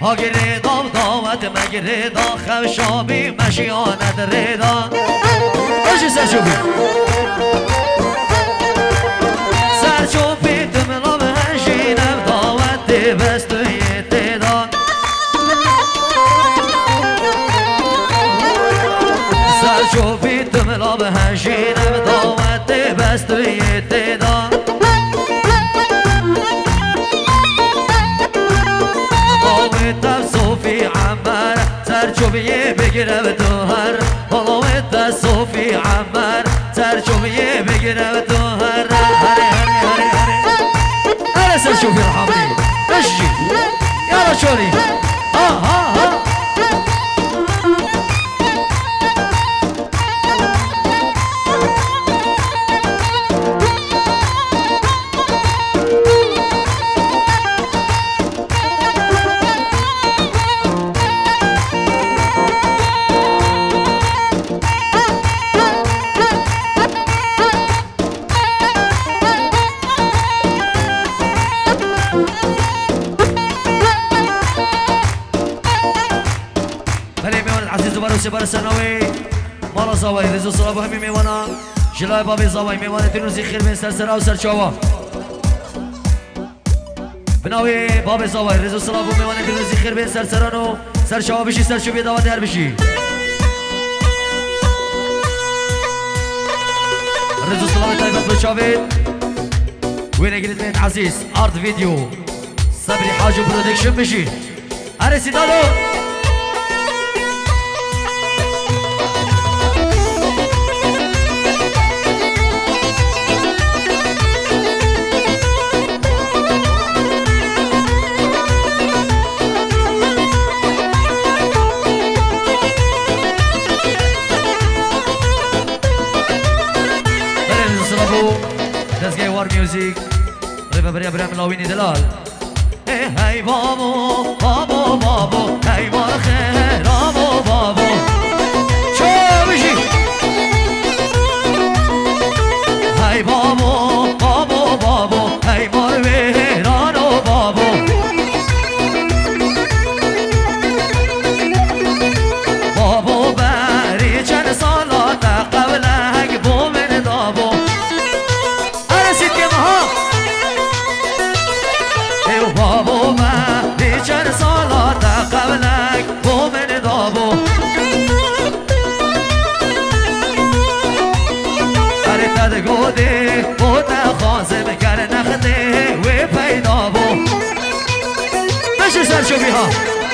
هاگریدا داوت مگریدا خوشابی مشیانت ریدا باشی سرچوبی سرچوبی تملا به هنشینم داوت دی بستوی تیدان سرچوبی تملا به هنشینم داوت دی بستوی تیدان داوت صوفی عمر سرچوبی بگیرم تو هر داوت صوفی عمر سرچوبی بگیرم تو هر هره سرچوبی رحمنی اشجي يلا شوري ها ها ها سپر سنوی مالا زاوی رزو صلابو همی میوانا جلای بابی زاوی میوانه تنوزی خیر بین سرسرا و سرچاوا بناوی بابی زاوی رزو صلابو میوانه تنوزی خیر بین سرسران و سرچاوا بشی سرچوبی دعوت هر بشی رزو صلابی تایبت بچاوید وینه گلید بین عزیز آرت ویدیو صبری حاجو پرودکشن بشی عرسی دادو دستگاه وار میوزیک ریفه بریا بریا ملاوینی دلال هی بابو بابو بابو هی بار خیرامو بابو چو بشی هی بابو بابو بابو هی بار ویرانو بابو بابو بری چند سالات قبلک بومن دابو بابو من بیچار سالات قبلک بومن دابو هر تد گوده بود خازم گر نخده و پیدا بو بشه سرچوبی ها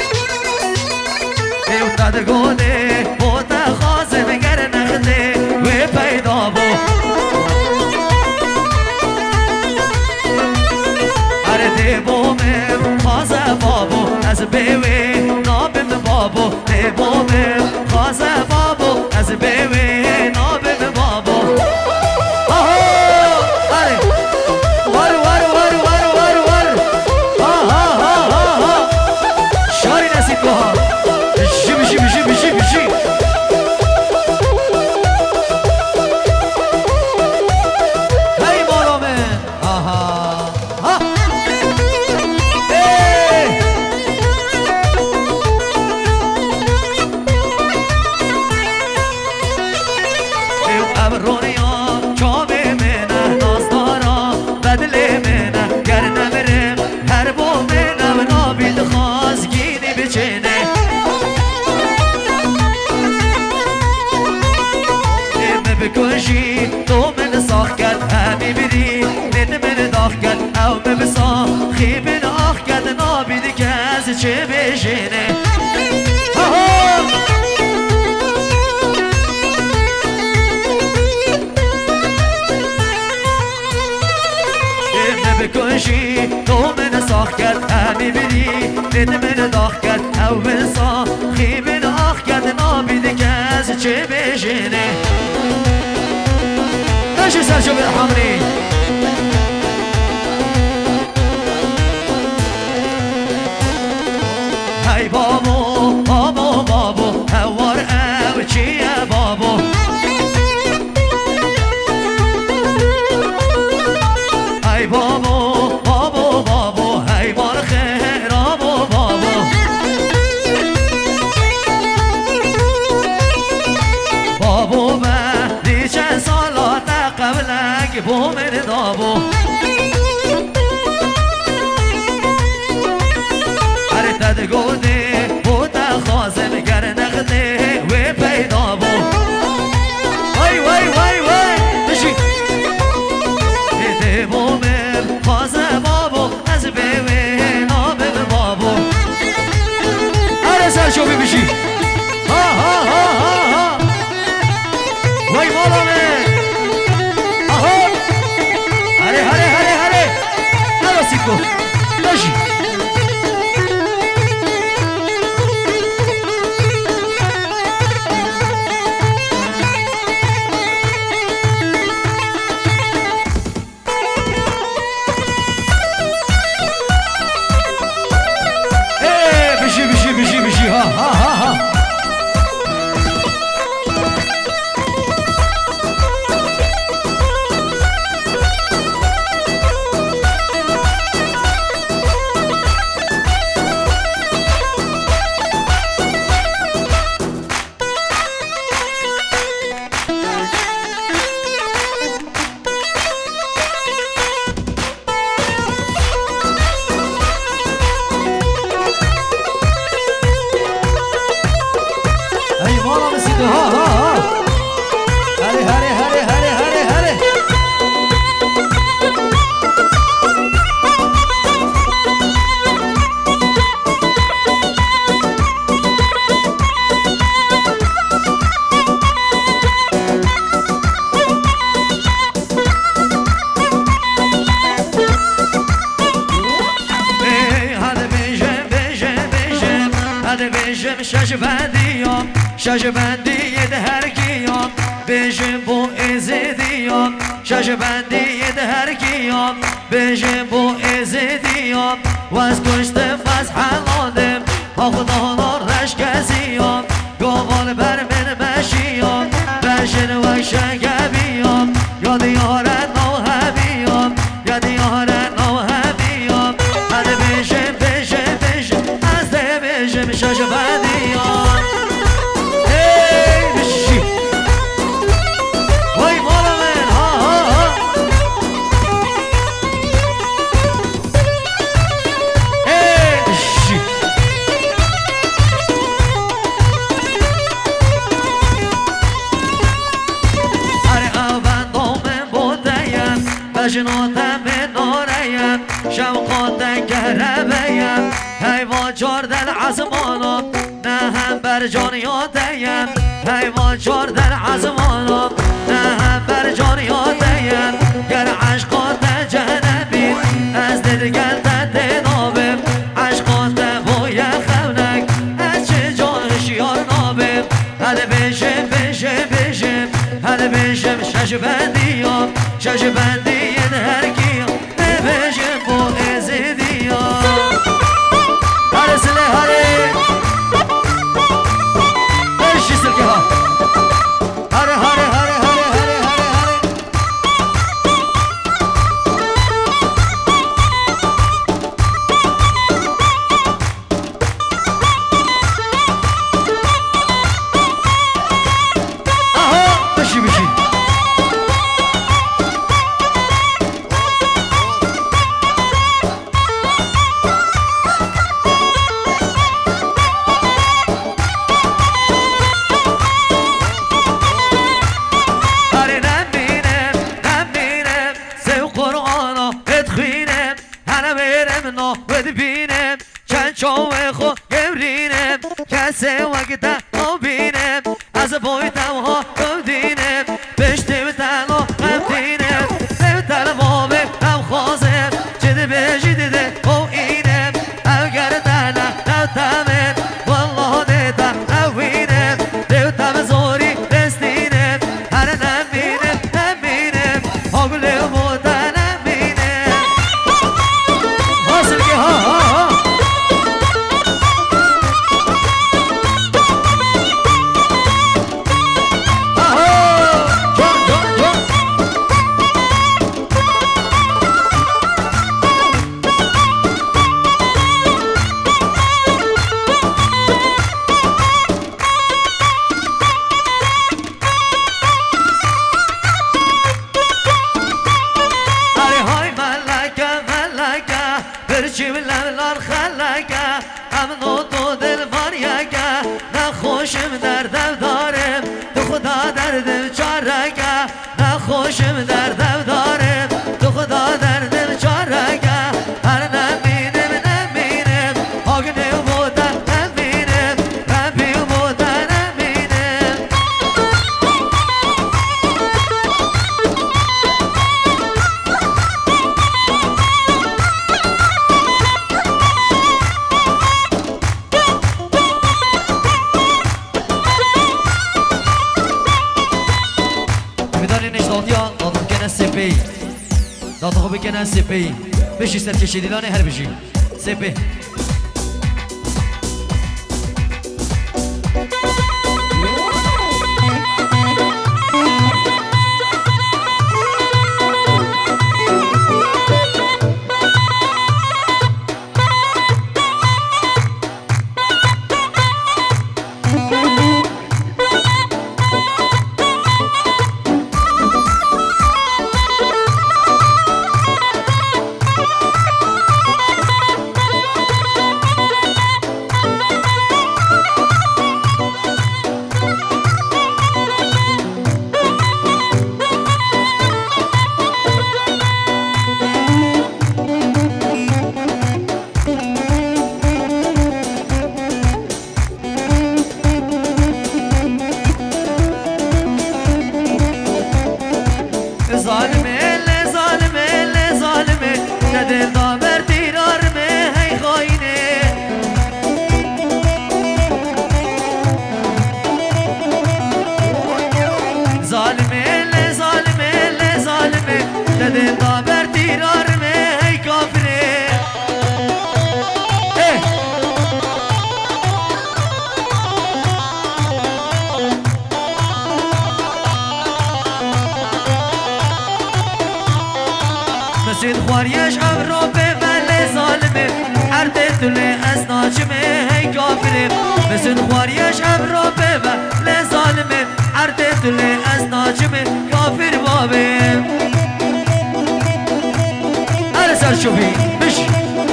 او تد گوده بود خازم گر نخده و پیدا بو دیبومم خازه بابو از بیوی نابم بابو دیبومم خازه بابو از بیوی نابم بابو آها آره وار وار وار وار وار وار آها آها آها شاری نسید بها بشی بشی بشی بشی بشی هی مالا من آها بکشی تو من ساخت کرد همی بری نت من داخ کرد او ببسا خیبن آخ کرد نابید که از چه بشینه بکشی تو من ساخت کرد همی بری نت من داخ کرد او ببسا خیبن آخ کرد نابید که از چه بشینه ماشي سرچوب الحمري هاي بابو بابو بابو هوار او چی بابو هاي بابو بابو بابو هاي بار خیرامو بابو که بو من دابو هر تد گوده بوتا خازم گر نقده و پیدا بو وای وای وای وای بشی ده بو من خازم بابو از بیوه نابم بابو هر سرشوبی بشی ها ها ها ها ها وای مالا من آها هره هره هره هره نراسیکو بشی شجبندی هر کیام بجم بو ازدیام شجبندی هر کیام بجم بو ازدیام واز کشتم واز حلادم خدا رش کسیام گوال بر من بشیام بشن و شگبیام یاد یارن نو همیام یاد یارن نو همیام هر بجم بجم بجم از ده بجم شجبندیام جناتم ناریم شوقاتن گربیم حیوان چاردن عزمانم نه هم بر جانیاتیم حیوان چاردن عزمانم نه هم بر جانیاتیم گر عشقات جهنمی از دلگل تنابم عشقات بوی خونک از چه جانش یار نابم هل بشم بشم بشم هل بشم شجبندیم شجبندی هر کیم بشم بو ازدیم هر سله هره بشی سلکه ها هره هره هره هره هره هره هره آها بشی بشی بینم چند چاوه خو گورینم کسی وقتا بینم از بایتم ها دینم بشتیم تنها هم دینم نمیتر بابه هم خوازم جده بجی دیده او اینم اگر تنها نتمن والله دیتا نوینم دیتا زوری دستینم هر نمینم نمینم آگوله بودا نمینم حاصل که ها ها ها برچی لالار خلقه امنو تو دل واریگه نخوشم دردم دارم تو خدا دردم چارگه نخوشم دردم دارم تو خدا دردم چارگه هر نمینم نمینم آگنه بودن نمینم ربی بودن نمینم میدانی نشتادیا دادم کنه سپی دادا خوبی کنه سپی بشی سرکشی دیلانه هر بشی سپی مسجد خواریش ابرو به ولی ظالمه هر دل از ناجمه هی کافره مسجد خواریش ابرو به ولی ظالمه هر دل از ناجمه کافر بابه هر سر شوفی بشی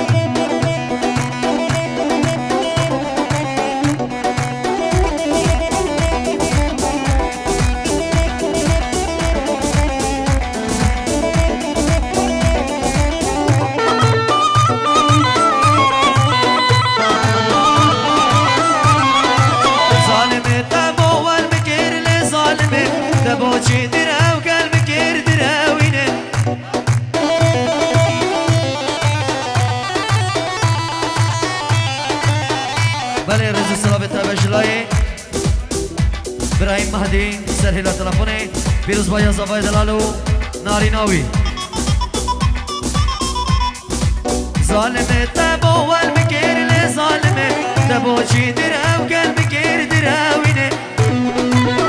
دبوچی درو قلب گیر دروینه بله رز سلام تبجلای ابراهیم مهدی سرهلا تلفونه بیروز بایا زبای دلالو ناری ناوی ظالمه تبو قلب گیر ظالمه دبوچی درو قلب گیر دروینه